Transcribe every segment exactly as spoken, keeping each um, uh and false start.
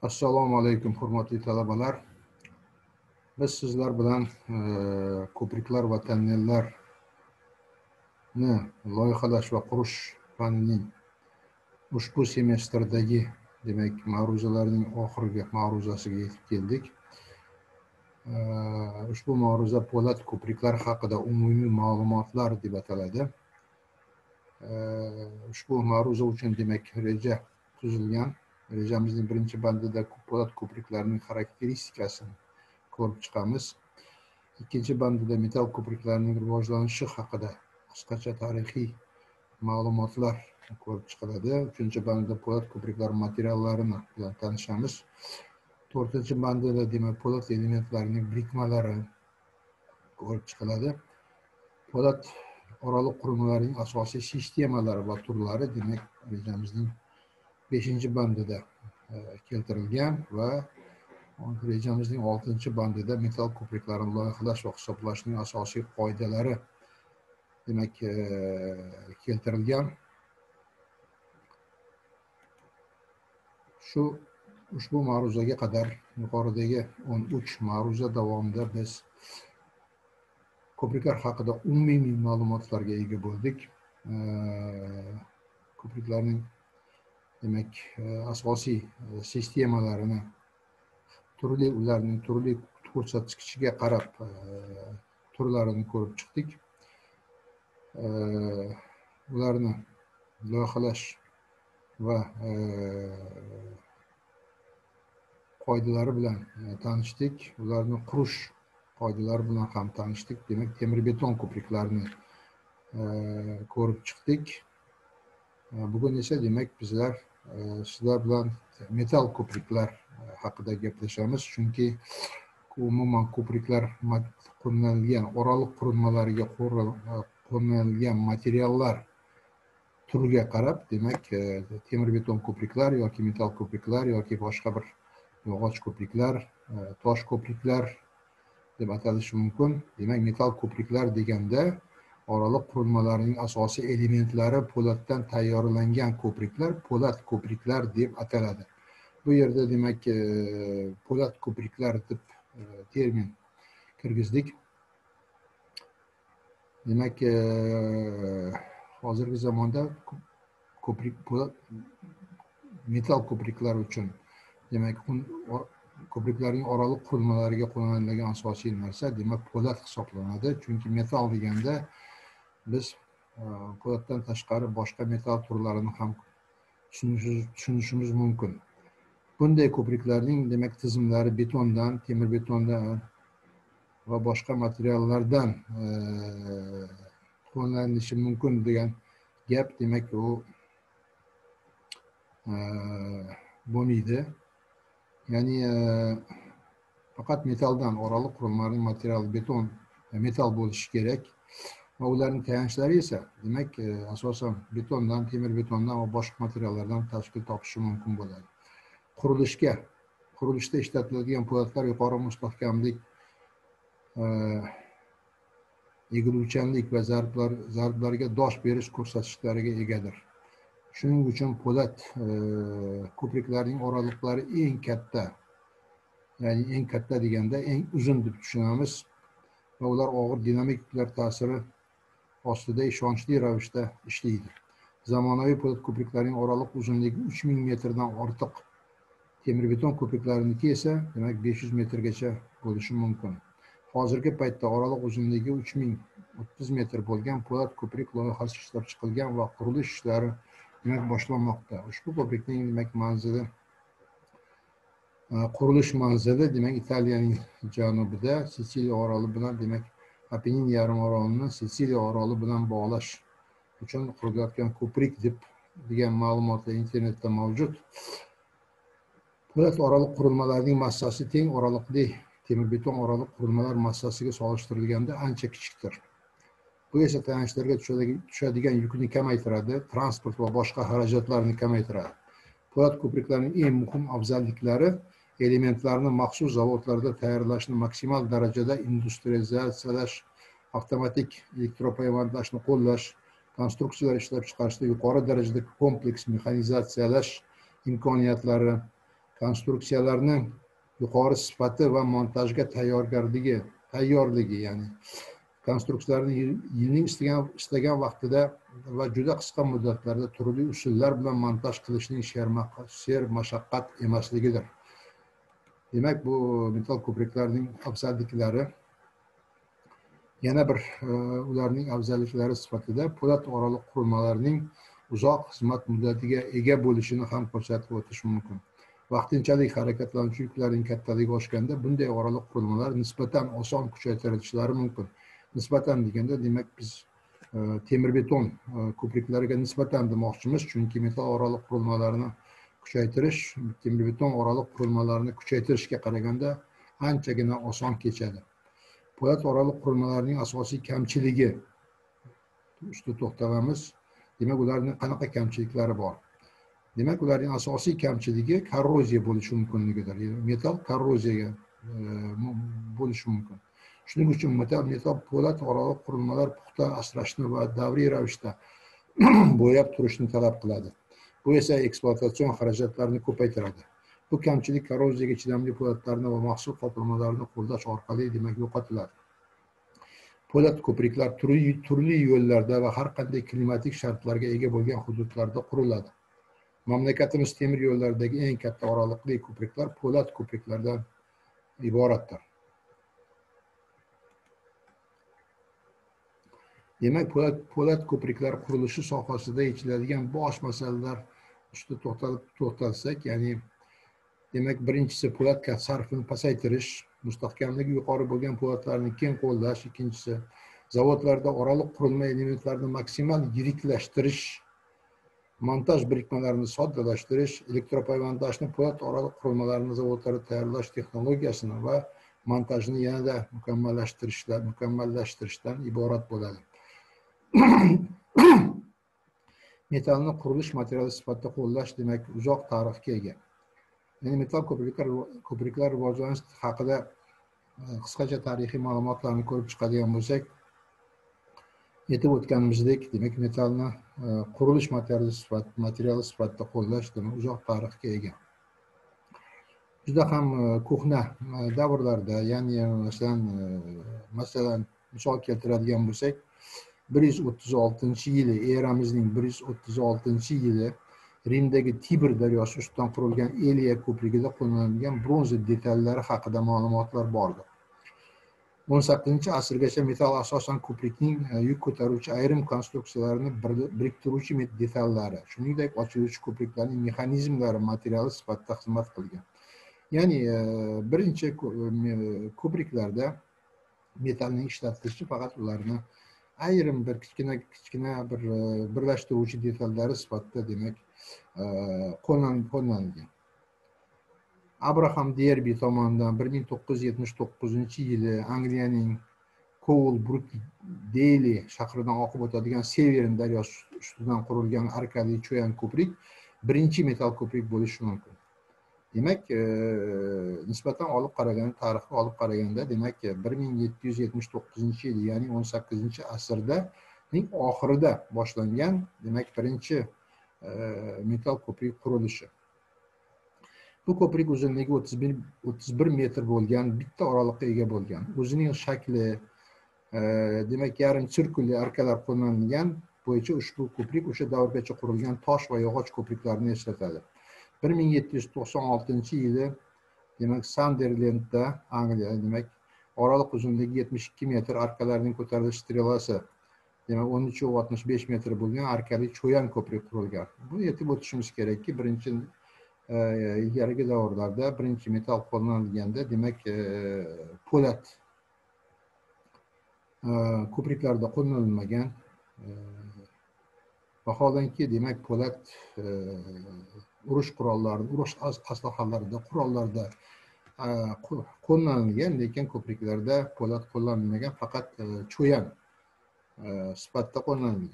Assalomu alaykum, hurmatli talabalar. Biz sizlar bilan ko'priklar va tonnellarni loyihalash va qurish fanining ushbu semestrdagi demak ma'ruzalarning oxirgi ma'ruzasiga yetib keldik. Ushbu ma'ruza po'lat ko'priklar haqida umumiy ma'lumotlar deb ataladi. Ushbu ma'ruza uchun demak reja tuzilgan. Rejamizning birinchi bandida po'lat ko'priklarning xarakteristikasini ko'rib chiqamiz. Ikkinchi bandida metal ko'priklarning rivojlanishi haqida qisqacha tarixiy ma'lumotlar ko'rib chiqiladi. Uchinchi bandida po'lat ko'priklar materiallarini bilan tanishamiz. To'rtinchi bandida demak po'lat elementlarining birikmalari ko'rib chiqiladi. Po'lat oraliq qurilmalarning asosiy sistemalari va turlari demak rejamizning beshinchi bandida keltirilgan va rejamizning oltinchi bandida metal ko'priklarni loyihalash va hisoblashning asosiy qoidalari demak keltirilgan. Shu ushbu ma'ruzaga qadar yuqoridagi o'n uch ma'ruza davomida biz ko'priklar haqida umumiy ma'lumotlarga ega bo'ldik. Ko'priklarning demak asosiy sistemalarini turli ularning turli ko'rsatkichiga qarab turlarini ko'rib chiqdik. Ularni loyihalash va qoidalari bilan tanishdik. Ularni qurish qoidalari bilan ham tanishdik. Demak, temir beton ko'priklarni ko'rib chiqdik. Bugun esa demak bizlar sizlar bilan metal ko'priklar haqida gaplashamiz. Chunki umuman ko'priklar qo'llanilgan oraliq qurilmalariga qo'llanilgan materiallar turiga qarab demak temir beton ko'priklar yoki metal ko'priklar yoki boshqa bir yog'och ko'priklar, tosh ko'priklar deb atalishi mumkin. Demak, metal ko'priklar deganda oraliq qurilmalarning asosiy elementlari po'latdan tayyorlangan ko'priklar po'lat ko'priklar deb ataladi. Bu yerda demak po'lat ko'priklar deb termin kirgizdik. Demak, hozirgi zamonda ko'prik po'lat metal ko'priklar uchun demak ko'priklarning oraliq qurilmalariga qo'llanilgan asosiy narsa demak po'lat hisoblanadi. Chunki metal deganda biz po'latdan tashqari boshqa metal turlarini ham tushunishimiz mumkin. Bunday ko'priklarning demak tizimlari betondan, temir betondan va boshqa materiallardan qo'llanilishi mumkin degan gap demak u bo'lmaydi. Ya'ni faqat metaldan oraliq qurilmalarning materiali beton, metal bo'lishi kerak va ularning tayanchlari esa demak asosan betondan, temir betondan va boshqa materiallardan tashkil topishi mumkin bo'ladi. Qurilishga, qurilishda ishlatiladigan po'latlar yuqori mustahkamlik, egiluvchanlik va zarblar zarblarga dosh berish ko'rsatkichlariga egadir. Shuning uchun po'lat ko'priklarning oraliqlari eng katta, ya'ni eng katta deganda eng uzun deb tushunamiz va ular og'ir dinamik yuklar ta'siri ostida ishonchli ravishda ishlaydi. Zamonaviy po'lat ko'priklarning oraliq uzunligi uch ming metrdan ortiq, temir beton ko'priklarniki esa demak besh yuz metrgacha bo'lishi mumkin. Hozirgi paytda oraliq uzunligi uch ming o'ttiz metr bo'lgan po'lat ko'prik loyihasi ishlab chiqilgan va qurilish ishlari demak boshlanmoqda. Ushbu ko'prikning demak manzili qurilish manzili demak Italiyaning janubida Sitsiliya oroli bilan demak Apennin yarim orolini Sitsiliya oroli bilan bog'lash uchun qurilayotgan ko'prik deb degan ma'lumotlar internetda mavjud. Po'lat oraliq qurilmalarning massasi teng oraliqli temir beton oraliq qurilmalar massasiga solishtirilganda ancha kichikdir. Bu esa tayanchlarga tushadigan yukni kamaytiradi, transport va boshqa xarajatlarni kamaytiradi. Po'lat ko'priklarning eng muhim afzalliklari elementlarni maxsus zavodlarda tayyorlashni maksimal darajada industrializatsiyalash, avtomatik elektropaymandlashni qo'llash, konstruksiyalar ishlab chiqarishda yuqori darajada kompleks mexanizatsiyalash imkoniyatlari, konstruksiyalarning yuqori sifati va montajga tayyorgarligi, tayyorligi, ya'ni konstruksiyalarni yilning istagan istagan vaqtida va juda qisqa muddatlarda turli usullar bilan montaj qilishning she'r mashaqqat emasligidir. Demak, bu metal ko'priklarning afzalliklari. Yana bir ularning afzalliklari sifatida po'lat oraliq qurilmalarning uzoq xizmat muddatiga ega bo'lishini ham ko'rsatib o'tish mumkin. Vaqtinchalik harakatlanuvchi yuklarning kattaligi oshganda bunday oraliq qurilmalar nisbatan oson kuchaytirilishlari mumkin. Nisbatan deganda, demak, biz temir beton ko'priklariga nisbatan demoqchimiz, chunki metal oraliq qurilmalarni kuchaytirish temir beton oraliq qurilmalarni kuchaytirishga qaraganda anchagina oson kechadi. Po'lat oraliq qurilmalarning asosiy kamchiligi ustida to'xtalamiz. Demak, ularning qanaqa kamchiliklari bor? Demak, ularning asosiy kamchiligi korroziya bo'lishi mumkinligidir. Metal korroziyaga bo'lishi mumkin. Shuning uchun metal metal po'lat oraliq qurilmalar puxta asrashni va davriy ravishda bo'yab turishni talab qiladi. Bu esa ekspluatatsion xarajatlarni ko'paytiradi. Bu kamchilik korroziyaga chidamli po'latlarni va maxsus qoplamalarini qo'llash orqali demak yo'qotiladi. Po'lat ko'priklar turli turli yo'llarda va har qanday klimatik shartlarga ega bo'lgan hududlarda quriladi. Mamlakatimiz temir yo'llaridagi eng katta oraliqli ko'priklar po'lat ko'priklardan iboratdir. Demak, po'lat po'lat ko'priklar qurilishi sohasida yechiladigan bosh masalalar ustida to'xtalib to'xtalsak, ya'ni demak, birinchisi po'lat sarfini pasaytirish, mustahkamligi yuqori bo'lgan po'latlarni keng qo'llash, ikkinchisi zavodlarda oraliq qurilma elementlarini maksimal yiriklashtirish, montaj birikmalarini soddalashtirish, elektropaymondajni po'lat oraliq qurilmalarni zavodlarda tayyorlash texnologiyasini va montajni yanada mukammallashtirishdan mukammallashtirishdan iborat bo'ladi. Metalni qurilish materiali sifatida qo'llash demak uzoq tarixga ega. Ya'ni metal ko'priklar ko'priklar rivojlanishi haqida qisqacha tarixiy ma'lumotlarni ko'rib chiqadigan bo'lsak, aytib o'tganimizdek, demak metalni qurilish materiali sifatida materiali sifatida qo'llash demak uzoq tarixga ega. Juda ham ko'hna davrlarda, ya'ni masalan masalan misol keltiradigan bo'lsak, bir yuz o'ttiz oltinchi yili, eramizning bir yuz o'ttiz oltinchi yili Rimdagi Tibr daryosi ustidan qurilgan Eliya ko'prigida qo'llanilgan bronza detallari haqida ma'lumotlar bordir. o'n sakkizinchi asrgacha metal asosan ko'prikning yuk ko'taruvchi ayrim konstruksiyalarini biriktiruvchi detallari, shuningdek ochiluvchi ko'priklarning mexanizmlari materiali sifatida xizmat qilgan. Ya'ni birinchi ko'priklarda metalning ishlatilishi faqat ularni ayrim bir kichkina kichkina bir birlashtiruvchi detallari sifatida demak qo'llanilgan. Abraham Derby tomonidan bir ming to'qqiz yuz yetmish to'qqizinchi yili Angliyaning Colebrook Daly shahridan oqib o'tadigan Severn daryosi ustidan qurilgan arkali cho'yan ko'prik birinchi metal ko'prik bo'lishi mumkin. Demak, nisbatan olib qaraganda, tarixga olib qaraganda, demak bir ming yetti yuz yetmish to'qqizinchi yil, ya'ni o'n sakkizinchi asrda ning oxirida boshlangan, demak birinchi metal ko'prik qurilishi. Bu ko'prik uzunligi o'ttiz bir metr bo'lgan, bitta oraliqqa ega bo'lgan. O'zining shakli, demak yarim sirkulli arkalar qo'llanilgan bo'yicha ushbu ko'prik o'sha davrgacha qurilgan tosh va yog'och ko'priklarni eslatadi. bir ming yetti yuz to'qson oltinchi yili demak Sunderlandda, Angliya, demak oraliq uzunligi yetmish ikki metr, arkalarning ko'tarilish strelasi demak o'n uch va oltmish besh metr bo'lgan arkali cho'yan ko'prik qurilgan. Buni aytib o'tishimiz kerakki, birinchi ilgarigi davrlarda birinchi metal qo'llanilganda, demak po'lat ko'priklarda qo'llanilmagan. Vaholanki, demak po'lat urush qurollari, urush aslahalarida, qurollarda qo'llanilgan, lekin ko'priklarda po'lat qo'llanilmagan, faqat cho'yan sifatida qo'llanilgan.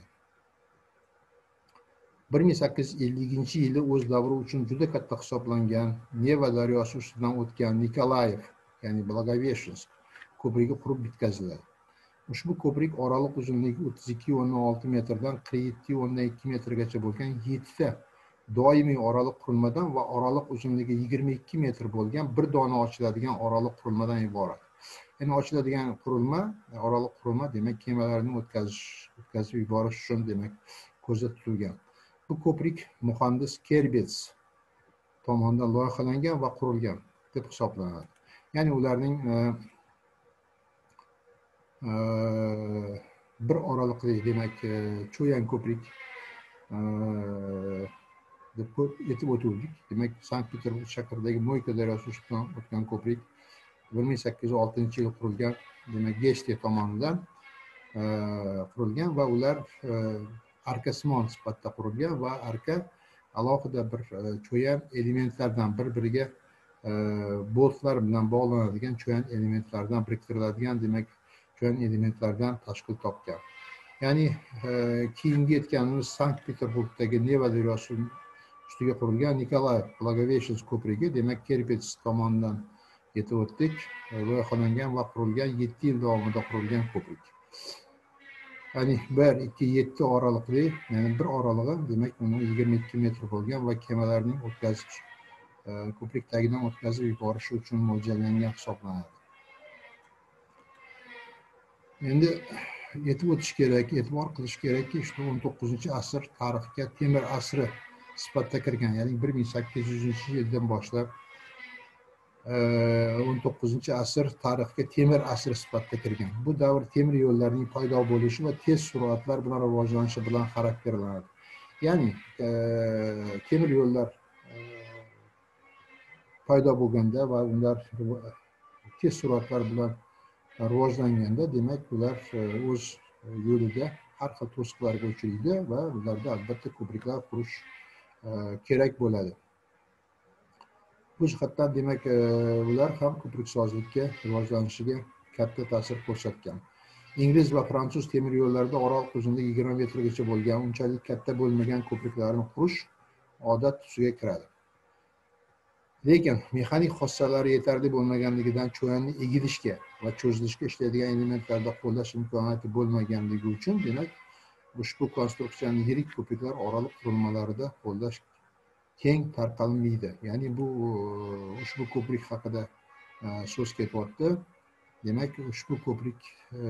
bir ming sakkiz yuz elliginchi yili o'z davri uchun juda katta hisoblangan Neva daryosi ustidan o'tgan Nikolayev, ya'ni Blagoveshchensk ko'prigi qurib bitkaziladi. Ushbu ko'prik oraliq uzunligi o'ttiz ikki va o'n olti metrdan qirq yetti va o'n ikki metrgacha bo'lgan yettita doimiy oraliq qurilmadan va oraliq uzunligi yigirma ikki metr bo'lgan bir dona ochiladigan oraliq qurilmadan iborat. Ya'ni ochiladigan qurilma, oraliq qurilma demak kemalarni o'tkazish, o'tkazib yuborish uchun demak ko'zda tutilgan. Bu ko'prik muhandis Kerbets tomonidan loyihalangan va qurilgan deb hisoblanadi. Ya'ni ularning e, e, bir oraliqli demak e, cho'yan ko'prik e, deb yetib o'tuvdik. Demak Sankt-Peterburg shahridagi Moyka daryosi ustidan o'tgan ko'prik bir ming sakkiz yuz oltinchi yil qurilgan, demak Geshte tomonidan e, qurilgan va ular e, arkasimon sifatida qurilgan va arka alohida bir e, cho'yan elementlardan bir-biriga e, boltlar bilan bog'lanadigan cho'yan elementlardan biriktiriladigan demak cho'yan elementlardan tashkil topgan. Ya'ni e, keyingi aytganimiz Sankt-Peterburgdagi Neva daryosi ustiga qurilgan Nikolay Blagoveshchensk ko'prigi demak Kerbets tomonidan yetib o'tdik. Loyihalangan va qurilgan yetti yil davomida qurilgan ko'prik. Ya'ni bir ikki yetti oraliqli, ya'ni bir oralig'i demak uni yigirma ikki metr bo'lgan va kemalarning o'tkazish e, ko'prik tagidan o'tkazib yuborishi uchun mo'ljallangan hisoblanadi. Endi yetib o'tish kerak, e'tibor qilish kerakki, shu o'n to'qqizinchi asr tarixga temir asri sifatida kirgan, ya'ni bir ming sakkiz yuzinchi yildan boshlab o'n to'qqizinchi asr tarixga temir asri sifatida kirgan. Bu davr temir yo'llarining paydo bo'lishi va tez sur'atlar bilan rivojlanishi bilan xarakterlanadi. Ya'ni e, temir yo'llar e, paydo bo'lganda va ular tez sur'atlar bilan rivojlanganda demak ular o'z yo'lida har xil to'siqlarga uchraydi va ularda albatta ko'priklar qurish kerak bo'ladi. Bu jihatdan demak ular ham ko'priksozlikka rivojlanishiga katta ta'sir ko'rsatgan. Ingliz va fransuz temir yo'llarida oraliq uzunligi yigirma metrgacha bo'lgan, unchalik katta bo'lmagan ko'priklarni qurish odat tusiga kiradi. Lekin mexanik xossalari yetarli bo'lmaganligidan cho'yanni egilishga va cho'zilishga ishlaydigan elementlarda qo'llash imkoniyati bo'lmaganligi uchun demak ushbu konstruksiyani yirik ko'priklar oraliq qurilmalarida qo'llash keng tarqalmaydi. Ya'ni bu ushbu ko'prik haqida so'z ketyapti. Demak ushbu ko'prik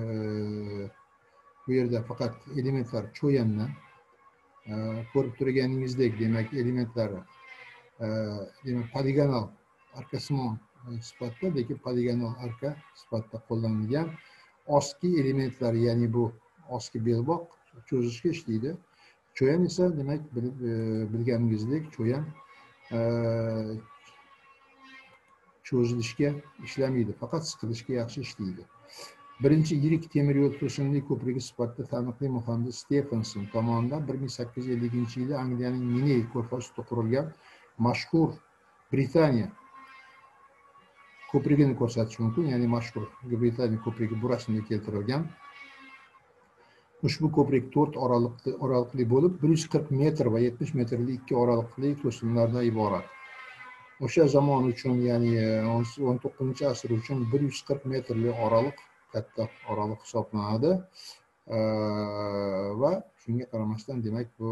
bu yerda faqat elementlar cho'yandan ko'rib turganingizdek demak elementlari demak poligonal arkasimon sifatida, lekin poligonal arka sifatida qo'llanilgan. Ostki elementlar, ya'ni bu ostki belbog' cho'zishga ishlaydi. Cho'yan esa demak bilganingizdek cho'yan cho'zilishga ishlamaydi, faqat siqilishga yaxshi ishlaydi. Birinchi yirik temir yo'l to'sinli ko'prigi sifatida taniqli muhandis Stephenson tomonidan bir ming sakkiz yuz elliginchi yili Angliyaning Miney ko'rfazida qurilgan mashhur Britaniya ko'prigini ko'rsatish mumkin. Ya'ni mashhur Britaniya ko'prigi bu rasmga keltirilgan. Ushbu ko'prik to'rt oraliqli oraliqli bo'lib, bir yuz qirq metr va yetmish metrli ikki oraliqli to'sinlardan iborat. O'sha zamon uchun, ya'ni o'n to'qqizinchi asr uchun bir yuz qirq metrli oraliq katta oraliq hisoblanadi. Va shunga qaramasdan demak bu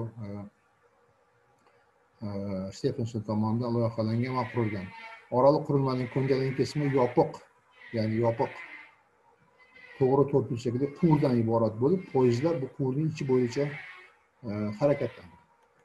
Stephenson tomonidan loyihalangan va qurilgan. Oraliq qurilmaning ko'ndalang qismi yopiq, ya'ni yopiq to'g'ri to'rtburchakli quvurdan iborat bo'lib, poyezdlar bu quvurning ichi bo'yicha harakatlanadi.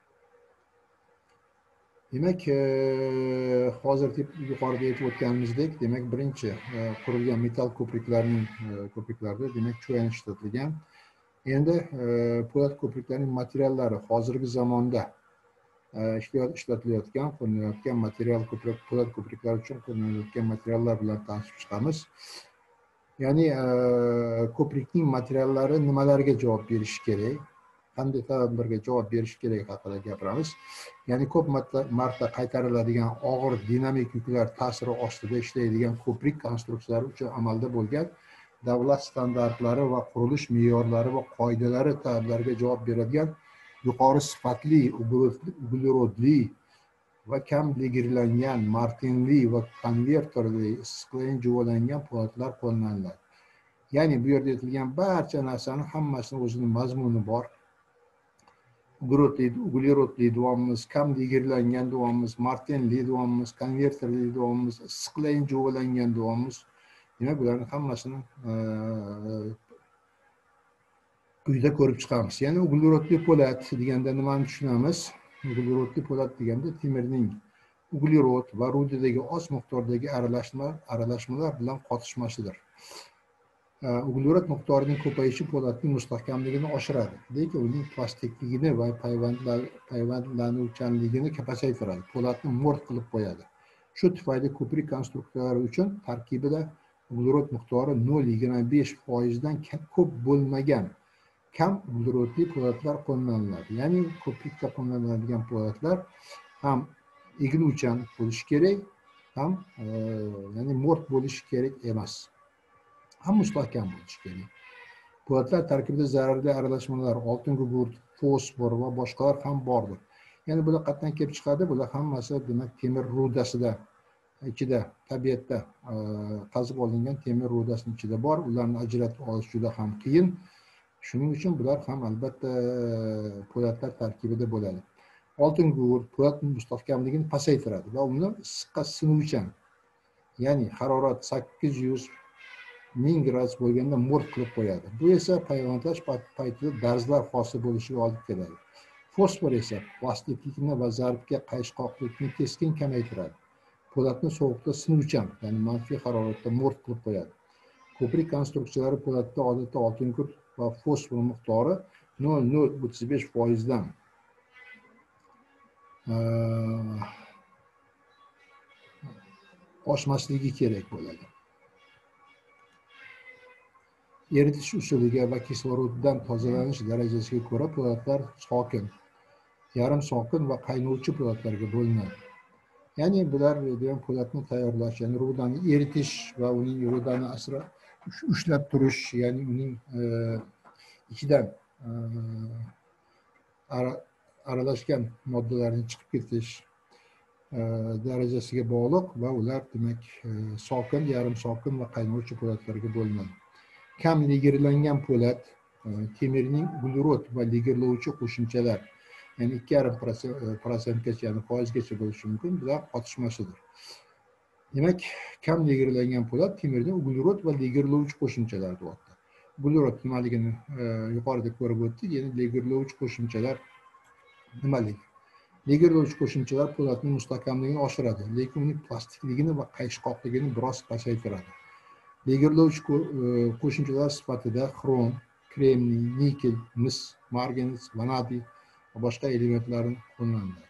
Demak, hozir yuqorida aytib o'tganimizdek, demak birinchi qurilgan metal ko'priklarning ko'priklarda demak cho'yan ishlatilgan. Endi po'lat ko'priklarning materiallari hozirgi zamonda ishlatilayotgan, qo'llanayotgan material ko'prik po'lat ko'priklar uchun qo'llanayotgan materiallar bilan tanishib chiqamiz. Ya'ni ko'prikning materiallari nimalarga javob berishi kerak, qanday talablarga javob berishi kerak haqida gapiramiz. Ya'ni ko'p marta qaytariladigan og'ir dinamik yuklar ta'siri ostida ishlaydigan ko'prik konstruksiyalari uchun amalda bo'lgan davlat standartlari va qurilish me'yorlari va qoidalari talablariga javob beradigan yuqori sifatli uglerodli va kam legirlangan martinli va konvertorli issiqlikni juvolangan po'latlar qo'llaniladi. Ya'ni bu yerda aytilgan barcha narsani hammasini o'zining mazmuni bor. uglerodli uglerodli duomimiz, kam legirlangan duomimiz, martenli duomimiz, konverterli duomimiz, issiqlayin jo'valangan duomimiz. Demak, bularning hammasini quyida ko'rib chiqamiz. Ya'ni uglerodli po'lat deganda nimani tushunamiz? Uglerodli po'lat deganda temirning uglerod va rudadagi oz miqdordagi aralashma aralashmalar bilan qotishmasidir. Uglerod miqdorining ko'payishi po'latning mustahkamligini oshiradi, lekin uning plastikligini va payvandlanuvchanligini pasaytiradi, po'latni mo'rt qilib qo'yadi. Shu tufayli ko'prik konstruktorlari uchun tarkibida uglerod miqdori nol virgul yigirma besh foizdan ko'p bo'lmagan kam uglerodli po'latlar qo'llaniladi. Ya'ni ko'prikda qo'llaniladigan po'latlar ham egiluvchan bo'lishi kerak, ham ya'ni mo'rt bo'lishi kerak emas. Ham mustahkam bo'lishi kerak. Po'latlar tarkibida zararli aralashmalar, oltin gugurt, fosfor va boshqalar ham bordir. Ya'ni bular qatdan kelib chiqadi? Bular hammasi demak temir rudasida, ichida, tabiatda qazib olingan temir rudasining ichida bor. Ularni ajratib olish juda ham qiyin. Shuning uchun bular ham albatta po'latlar tarkibida bo'ladi. Oltin gugurt po'lat mustahkamligini pasaytiradi va uni issiqqa sinuvchan, ya'ni harorat sakkiz yuz ming gradus bo'lganda mo'rt qilib qo'yadi. Bu esa payvandlash paytida darzlar hosil bo'lishiga olib keladi. Fosfor esa plastiklikni va zarbga qayishqoqlikni keskin kamaytiradi. Po'latni sovuqda sinuvchan, ya'ni manfiy haroratda mo'rt qilib qo'yadi. Ko'prik konstruksiyalari po'latda odatda oltin gugurt va fosfor miqdori nol virgul o'ttiz besh foizdan oshmasligi kerak bo'ladi. Eritish usuliga va kisloroddan tozalanish darajasiga ko'ra po'latlar sokin, yarim sokin va qaynovchi po'latlarga bo'linadi. Ya'ni bular degan po'latni tayyorlash, ya'ni rudani eritish va uning rudani asra ushlab turish, ya'ni uning ichidan aralashgan moddalarni chiqib ketish darajasiga bog'liq va ular demak sokin, yarim sokin va qaynovchi po'latlarga bo'linadi. Kam legirlangan po'lat temirning uglerod va legirlovchi qo'shimchalar, ya'ni ikki yarim prosentgacha, ya'ni foizgacha bo'lishi mumkin, bular qotishmasidir. Demak, kam legirlangan po'lat temirning uglerod va legirlovchi qo'shimchalar deyapti. Uglerod nimaligini yuqorida ko'rib o'tdik, ya'ni legirlovchi qo'shimchalar nimaligi? Legirlovchi qo'shimchalar po'latning mustahkamligini oshiradi, lekin uning plastikligini va qayishqoqligini biroz pasaytiradi. Legirlovchi qo'shimchalar sifatida xrom, kremniy, nikel, mis, marganez, vanadiy va boshqa elementlarni qo'llanadi.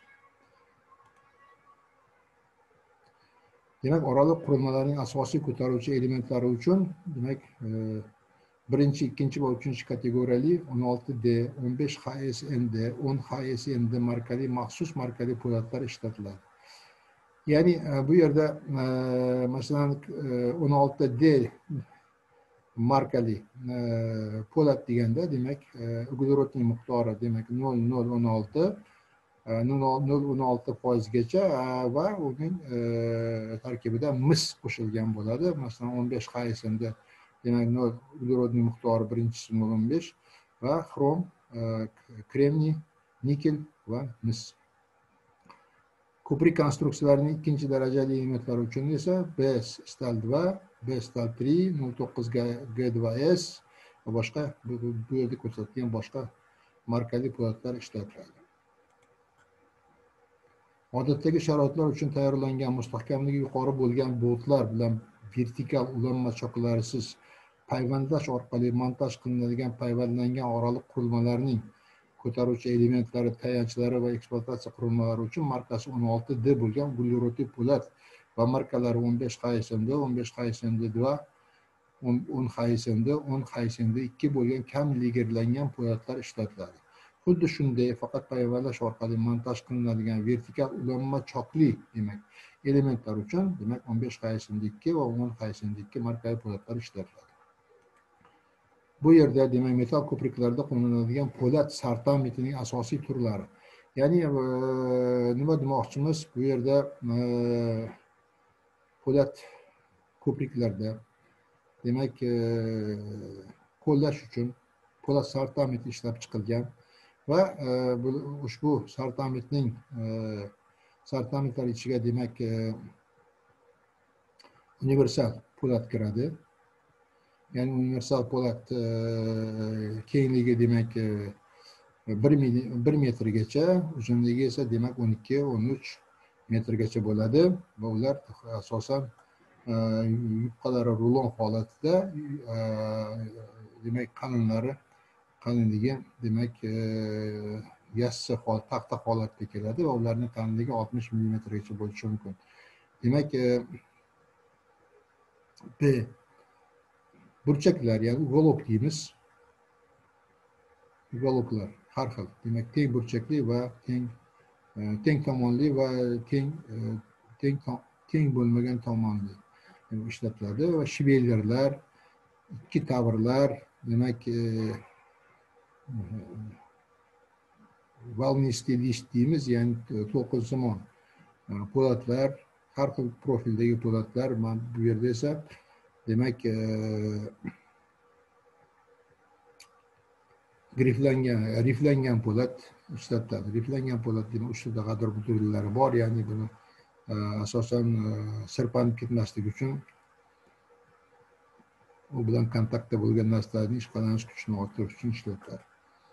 Demak, oraliq qurilmalarning asosiy ko'taruvchi elementlari uchun demak birinchi, ikkinchi va uchinchi kategoriyali o'n olti D, o'n besh H S N D, o'n H S N D markali maxsus markali po'latlar ishlatiladi. Ya'ni bu yerda masalan o'n olti D markali po'lat deganda demak uglerodning miqdori demak nol virgul o'n olti nol virgul o'n olti foizgacha va uning tarkibida mis qo'shilgan bo'ladi. Masalan o'n besh H S N D demak nol uglerodning miqdori birinchisi nol virgul o'n besh va xrom, kremniy, nikel va mis. Ko'prik konstruksiyalarining ikkinchi darajali elementlari uchun esa B stal dva, B stal tri, nol to'qqiz G dva S va boshqa bu yerda ko'rsatilgan boshqa markali po'latlar ishlatiladi. Odatdagi sharoitlar uchun tayyorlangan mustahkamligi yuqori bo'lgan boltlar bilan vertikal ulanma choqlarisiz payvandlash orqali montaj qilinadigan payvandlangan oraliq qurilmalarning ko'taruvchi elementlari, tayanchlari va ekspluatatsiya qurilmalari uchun markasi o'n olti D bo'lgan uglerodli po'lat va markalari o'n besh H S N D, o'n besh H S N D dva, o'n H S N D, o'n H S N D ikki bo'lgan kam legirlangan po'latlar ishlatiladi. Xuddi shunday faqat payvandlash orqali montaj qilinadigan vertikal ulanma choqli demak elementlar uchun demak o'n besh H S N D ikki va o'n H S N D ikki markali po'latlar ishlatiladi. Bu yerda demak metal ko'priklarda qo'llaniladigan po'lat sartamitining asosiy turlari. Ya'ni nima demoqchimiz? Bu yerda po'lat ko'priklarda demak qo'llash uchun po'lat sartamit ishlab chiqilgan va ushbu sartamitning sartamitlar ichiga demak universal po'lat kiradi. Ya'ni universal po'lat kengligi demak bir metrgacha, uzunligi esa demak o'n ikki o'n uch metrgacha bo'ladi va ular asosan yupqalari rulon holatida demak qalinlari qalinligi demak yassi taxta holatda keladi va ularning qalinligi oltmish millimetrgacha bo'lishi mumkin. Demak B burchaklar, ya'ni uголок deymiz. Uголокlar har xil, demak teng burchakli va teng teng tomonli va teng teng teng bo'lmagan tomonli ishlatiladi va shveylerlar, ikki tavrlar, demak волнистый лист deymiz, ya'ni to'lqinsimon po'latlar, har xil profildagi po'latlar. Bu yerda esa demak griflangan, riflangan po'lat ishlatiladi. Riflangan po'lat demak ustida g'adir budirlari bor, ya'ni buni asosan sirpanib ketmasligi uchun u bilan kontaktda bo'lgan narsalarning ishqalanish kuchini orttirish uchun ishlatiladi.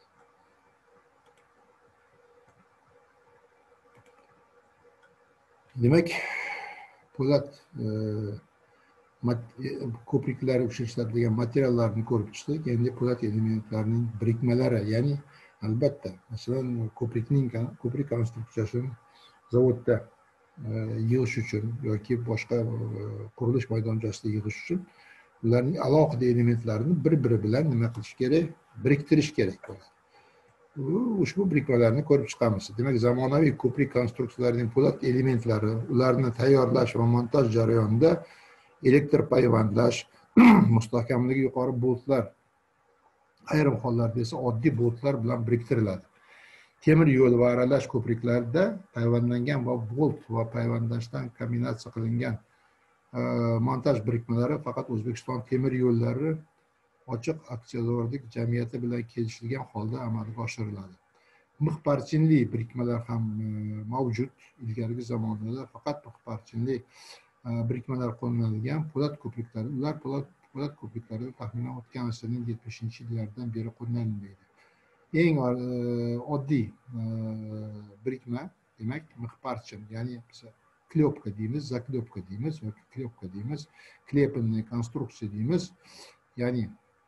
Demak, po'lat ko'priklar uchun ishlatilgan materiallarni ko'rib chiqdik. Endi po'lat elementlarining birikmalari, ya'ni albatta, masalan, ko'prikning ko'prik konstruksiyasini zavodda yig'ish uchun yoki boshqa qurilish maydonchasida yig'ish uchun ularning alohida elementlarini bir-biri bilan nima qilish kerak? Biriktirish kerak bo'ladi. Ushbu birikmalarni ko'rib chiqamiz. Demak, zamonaviy ko'prik konstruksiyalarining po'lat elementlari, ularni tayyorlash va montaj jarayonida elektr payvandlash, mustahkamligi yuqori boltlar, ayrim hollarda esa oddiy boltlar bilan biriktiriladi. Temir yo'l va aralash ko'priklarda payvandlangan va bolt va payvandlashdan kombinatsiya qilingan montaj birikmalari faqat O'zbekiston temir yo'llari ochiq aksiyadorlik jamiyati bilan kelishilgan holda amalga oshiriladi. Mixparchinli birikmalar ham mavjud. Ilgarigi zamonlarda faqat mixparchinli birikmalar qo'llanilgan po'lat ko'priklar. Ular po'lat po'lat ko'priklarda taxminan o'tgan asrning yetmishinchi yillaridan beri qo'llanilmaydi. Eng oddiy birikma demak mixparchin, ya'ni klyopka deymiz, zaklyopka deymiz yoki klyopka deymiz, klepenniy konstruksiya deymiz. Ya'ni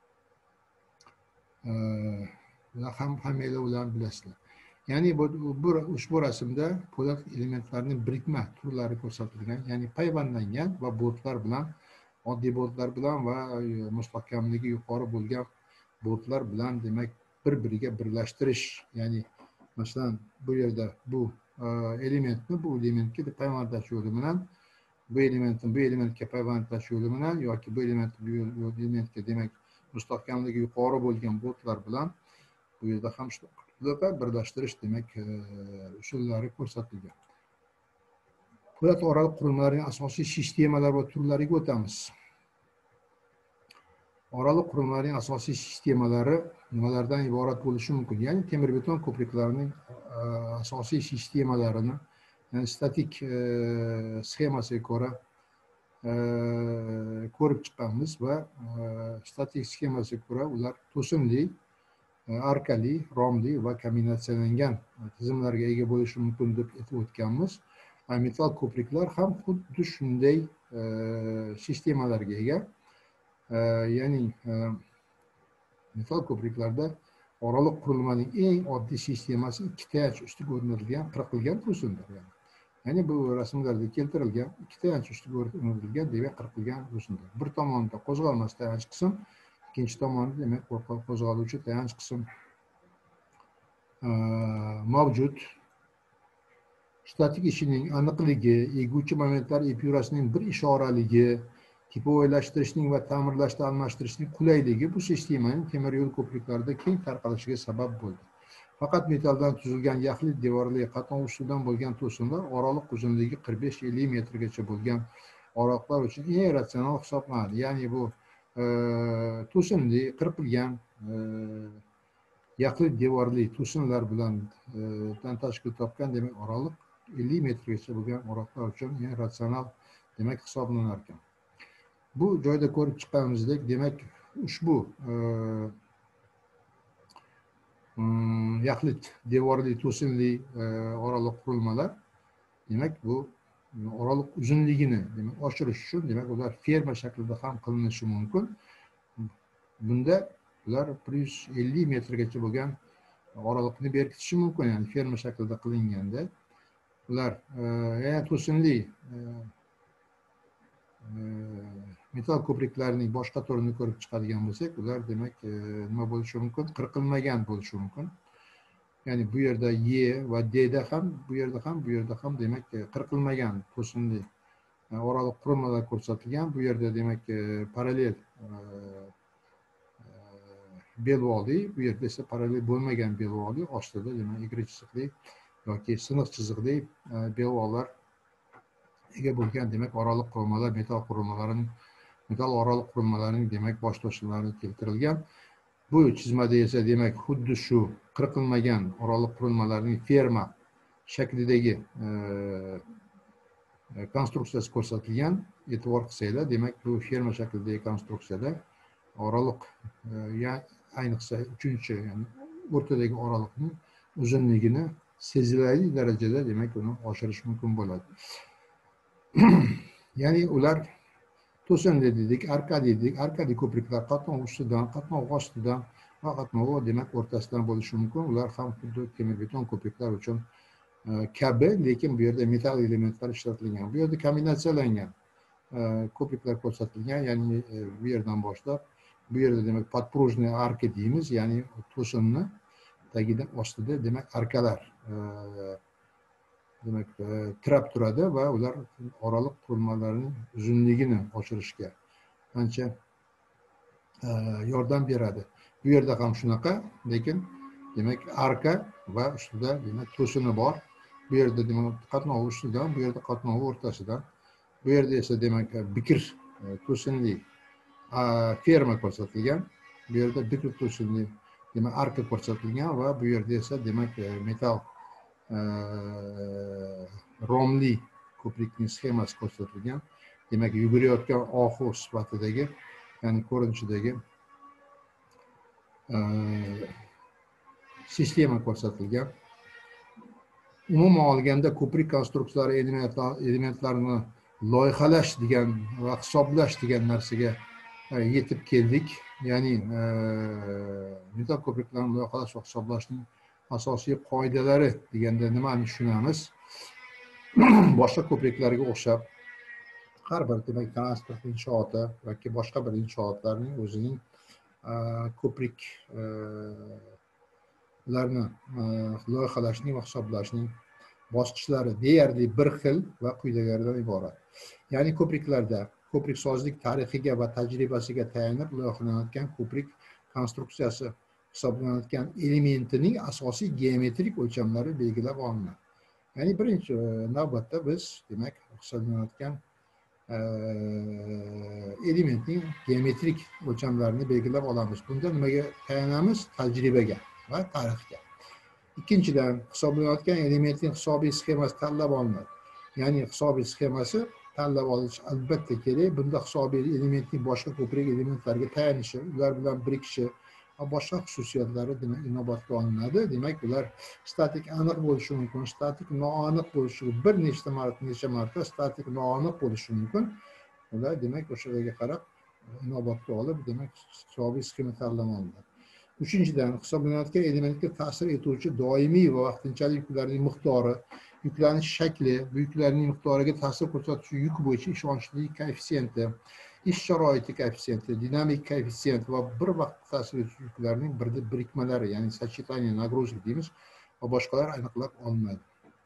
ham hammanglar ularni bilasizlar. Ya'ni bu ushbu rasmda po'lat elementlarning birikma turlari ko'rsatilgan, ya'ni payvandlangan va boltlar bilan, oddiy boltlar bilan va mustahkamligi yuqori bo'lgan boltlar bilan demak bir-biriga birlashtirish, ya'ni masalan bu yerda bu elementni bu elementga payvandlash yo'li bilan, bu elementni bu elementga payvandlash yo'li bilan yoki bu elementni bu elementga demak mustahkamligi yuqori bo'lgan boltlar bilan bu yerda ham birlashtirish demak usullari ko'rsatilgan. Po'lat oraliq qurilmalarining asosiy sistemalari va turlariga o'tamiz. Oraliq qurilmalarining asosiy sistemalari nimalardan iborat bo'lishi mumkin? Ya'ni temir beton ko'priklarining asosiy sistemalarini, ya'ni statik sxemasiga ko'ra ko'rib chiqamiz va statik sxemasiga ko'ra ular to'sinli, arkali, romli va kombinatsiyalangan tizimlarga ega bo'lishi mumkin deb aytib o'tganmiz. Metall ko'priklar ham xuddi shunday sistemalarga ega. Ya'ni metall ko'priklarda oraliq qurilmaning eng oddiy sistemasi ikki tayanch ustiga o'rnatilgan qirqilgan to'sindir. Ya'ni bu rasmlarda keltirilgan ikki tayanch ustiga o'rnatilgan demak qirqilgan to'sindir. Bir tomonda qo'zg'almas tayanch qism, ikkinchi tomonda demak qo'zg'aluvchi tayanch qism mavjud. Statik ishining aniqligi, eguvchi momentlar epyurasining bir ishoraligi, tipovoylashtirishning va ta'mirlashda almashtirishning qulayligi bu sistemaning temir yo'l ko'priklarida keng tarqalishiga sabab bo'ldi. Faqat metalldan tuzilgan yaxlit devorli qatnov ustidan bo'lgan to'sinlar oraliq uzunligi qirq besh ellik metrgacha bo'lgan oraliqlar uchun eng ratsional hisoblanadi. Ya'ni bu to'sinli qirqilgan yaqli devorli to'sinlar bilan tashkil topgan demak oraliq ellik metrgacha bo'lgan o'roqlar uchun eng ratsional demak hisoblanar ekan. Bu joyda ko'rib chiqqanimizdek, demak ushbu yaxlit devorli to'sinli oraliq qurilmalar demak bu oraliq uzunligini demak oshirish uchun demak ular ferma shaklida ham qilinishi mumkin. Bunda ular bir yuz ellik metrgacha bo'lgan oraliqni berkitishi mumkin, ya'ni ferma shaklida qilinganda. Ular yana to'sinli metal ko'priklarning boshqa turini ko'rib chiqadigan bo'lsak, ular demak nima bo'lishi mumkin? Qirqilmagan bo'lishi mumkin. Ya'ni bu yerda Y va D'da ham, bu yerda ham, bu yerda ham demak qirqilmagan to'sinli oraliq qurilmalar ko'rsatilgan. Bu yerda demak parallel belvoli, bu yerda esa parallel bo'lmagan belvoli, ostida demak egri chiziqli yoki siniq chiziqli belvollar ega bo'lgan demak oraliq qurilmalar, metal qurilmalarining metal oraliq qurilmalarining demak bosh to'sinlari keltirilgan. Bu chizmada esa demak xuddi shu qirqilmagan oraliq qurilmalarning ferma shaklidagi konstruksiyasi ko'rsatilgan. E'tibor qilsanglar, demak bu ferma shaklidagi konstruksiyada oraliq, ayniqsa uchinchi, ya'ni o'rtadagi oraliqning uzunligini sezilarli darajada demak uni oshirish mumkin bo'ladi. Ya'ni ular to'sinli dedik, arkali dedik. Arkali ko'priklar qatnov ustidan, qatnov ostidan va qatnovi demak o'rtasidan bo'lishi mumkin. Ular ham xuddi temir beton ko'priklar uchun kabi, lekin bu yerda metal elementlar ishlatilgan. Bu yerda kombinatsiyalangan ko'priklar ko'rsatilgan, ya'ni bu yerdan boshlab bu yerda demak podprужная arka deymiz, ya'ni to'sinni tagida ostida demak arkalar demak tirab turadi va ular oraliq qurilmalarining uzunligini oshirishga ancha yordam beradi. Bu yerda ham shunaqa, lekin demak arka va ustida demak to'sini bor. Bu yerda demak qatnovi ustidan, bu yerda qatnovi o'rtasidan. Bu yerda esa demak bikir to'sinli ferma ko'rsatilgan. Bu yerda bikir to'sinli demak arka ko'rsatilgan va bu yerda esa demak metal romli ko'prikning sxemasi ko'rsatilgan. Demak yugurayotgan ohu sifatidagi, ya'ni ko'rinishidagi sistema ko'rsatilgan. Umuman olganda ko'prik konstruksiyalari elementlarini loyihalash degan va hisoblash degan narsaga yetib keldik. Ya'ni metal ko'priklarni loyihalash va hisoblashning asosiy qoidalari deganda nimani tushunamiz? Boshqa ko'priklarga o'xshab har bir demak transport inshooti yoki boshqa bir inshootlarning o'zining ko'priklarni loyihalashning va hisoblashning bosqichlari deyarli bir xil va quyidagilardan iborat. Ya'ni ko'priklarda ko'priksozlik tarixiga va tajribasiga tayanib loyihalanayotgan ko'prik konstruksiyasi hisoblanayotgan elementining asosiy geometrik o'lchamlari belgilab olinadi. Ya'ni birinchi navbatda biz demak hisoblanayotgan elementning geometrik o'lchamlarini belgilab olamiz. Bunda nimaga tayanamiz? Tajribaga va tarixga. Ikkinchidan, hisoblanayotgan elementning hisobiy sxemasi tanlab olinadi. Ya'ni hisobiy sxemasi tanlab olish albatta kerak. Bunda hisobiy elementning boshqa ko'prik elementlariga tayanishi, ular bilan birikishi va boshqa xususiyatlari demak inobatga olinadi. Demak, ular statik aniq bo'lishi mumkin, statik noaniq bo'lishi mumkin. Bir nechta marta, necha marta statik noaniq bo'lishi mumkin. Ular demak o'shalarga qarab inobatga olib, demak hisobiy sxema tanlab olinadi. Uchinchidan, hisoblanayotgan elementga ta'sir etuvchi doimiy va vaqtinchalik yuklarning miqdori, yuklanish shakli, bu yuklarning miqdoriga ta'sir ko'rsatuvchi yuk bo'yicha ishonchlilik koeffitsiyenti, ish sharoiti koeffitsiyenti, dinamik koeffitsiyent va bir vaqtda ta'sir etuvchi yuklarning birikmalari, ya'ni sочетание нагрузок deymiz va boshqalar aniqlab olinadi.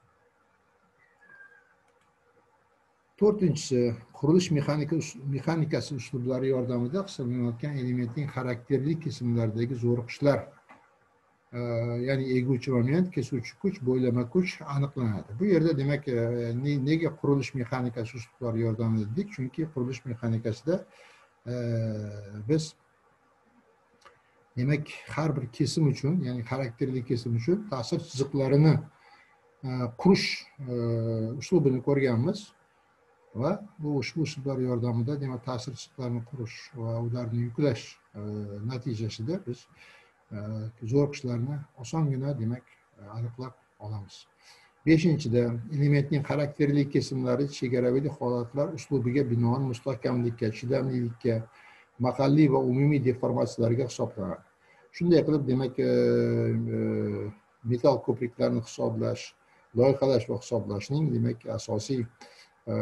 To'rtinchisi, qurilish mexanikasi uslublari yordamida hisoblanayotgan elementning xarakterli kesimlaridagi zo'riqishlar, ya'ni eguvchi moment, kesuvchi kuch, bo'ylama kuch aniqlanadi. Bu yerda demak nega qurilish mexanikasi uslublari yordamida dedik? Chunki qurilish mexanikasida biz demak har bir kesim uchun, ya'ni xarakterli kesim uchun ta'sir chiziqlarini e, qurish e, uslubini ko'rganmiz va bu ushbu uslublar yordamida demak ta'sir chiziqlarini qurish va ularni yuklash e, natijasida biz e, zo'riqishlarni osongina demak e, aniqlab olamiz. Beshinchidan, elementning xarakterli kesimlari chegaraviy holatlar uslubiga binoan mustahkamlikka, chidamlilikka, mahalliy va umumiy deformatsiyalarga hisoblanadi. Shunday qilib, demak, e, e, metall ko'priklarni hisoblash, loyihalash va hisoblashning demak asosiy e,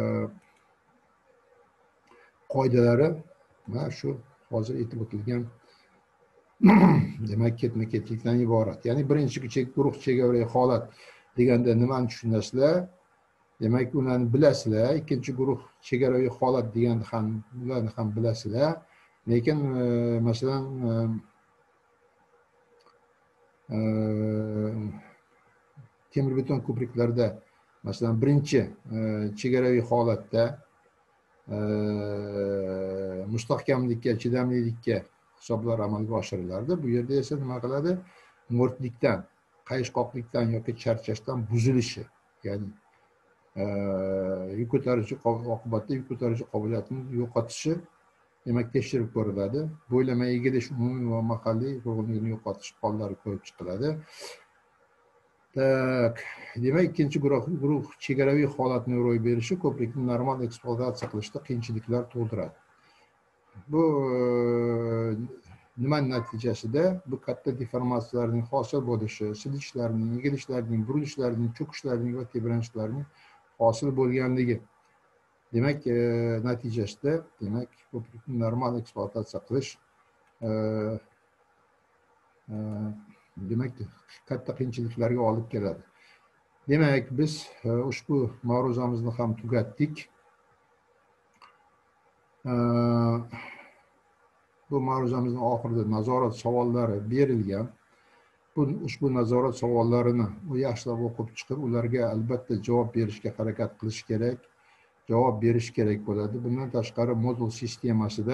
qoidalari va shu hozir aytib o'tilgan demak ketma-ketlikdan iborat. Ya'ni birinchi guruh chegaraviy holat deganda nimani tushunasizlar? Demak, ularni bilasizlar. Ikkinchi guruh chegaraviy holat deganda ham ularni ham bilasizlar. Lekin e, masalan e, e, temir beton ko'priklarda masalan birinchi e, chegaraviy holatda e, mustahkamlikka, chidamlilikka hisoblar amalga oshirilardi. Bu yerda esa nima qiladi? Mo'rtlikdan, qayishqoqlikdan yoki charchashdan buzilishi, ya'ni yuk ko'tarishi oqibatda yuk ko'tarishi qobiliyatini yo'qotishi demak tekshirib ko'riladi. Bo'ylama egilish umumiy va mahalliy uyg'unligini yo'qotish hollari ko'rib chiqiladi. Tak, demak ikkinchi guruh guruh chegaraviy holatning ro'y berishi ko'prikni normal ekspluatatsiya qilishda qiyinchiliklar tug'diradi. Bu nima natijasida? Bu katta deformatsiyalarning hosil bo'lishi, silishlarning, egilishlarning, burilishlarning, cho'kishlarning va tebranishlarning hosil bo'lganligi. Demak, e, natijasida demak ko'prikni normal ekspluatatsiya qilish e, e, demak katta qiyinchiliklarga olib keladi. Demak, biz e, ushbu ma'ruzamizni ham tugatdik. E, bu ma'ruzamizning oxirida nazorat savollari berilgan. Bu ushbu nazorat savollarini yaxshilab o'qib chiqib, ularga albatta javob berishga harakat qilish kerak. Javob berish kerak bo'ladi. Bundan tashqari modul sistemasida,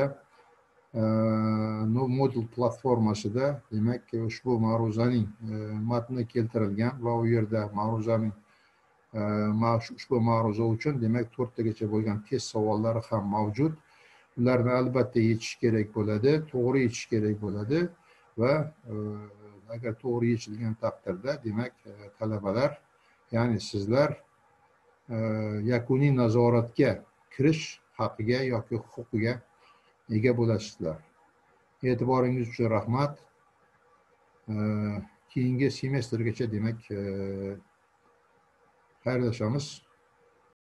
modul platformasida demak ushbu ma'ruzaning matni keltirilgan va u yerda ma'ruzaning ushbu ma'ruza uchun demak to'rttagacha bo'lgan test savollari ham mavjud. Ularni albatta yechish kerak bo'ladi, to'g'ri yechish kerak bo'ladi va agar to'g'ri yechilgan taqdirda demak talabalar, ya'ni sizlar yakuniy nazoratga kirish haqqiga yoki huquqiga ega bo'lasizlar. E'tiboringiz uchun rahmat. Keyingi semestrgacha demak xayrlashamiz.